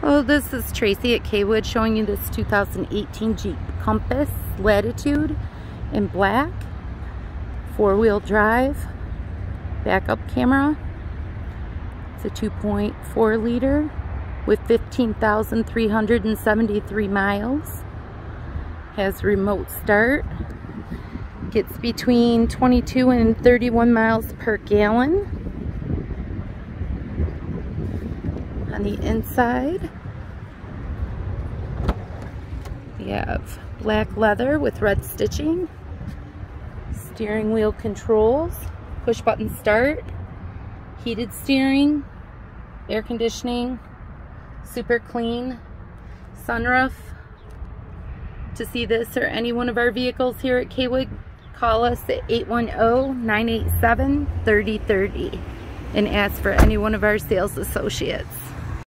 Hello, this is Tracy at Kwood showing you this 2018 Jeep Compass Latitude in black, four-wheel drive, backup camera. It's a 2.4 liter with 15,373 miles. Has remote start. Gets between 22 and 31 miles per gallon. On the inside, we have black leather with red stitching, steering wheel controls, push button start, heated steering, air conditioning, super clean, sunroof. To see this or any one of our vehicles here at Kwood, call us at 810-987-3030 and ask for any one of our sales associates.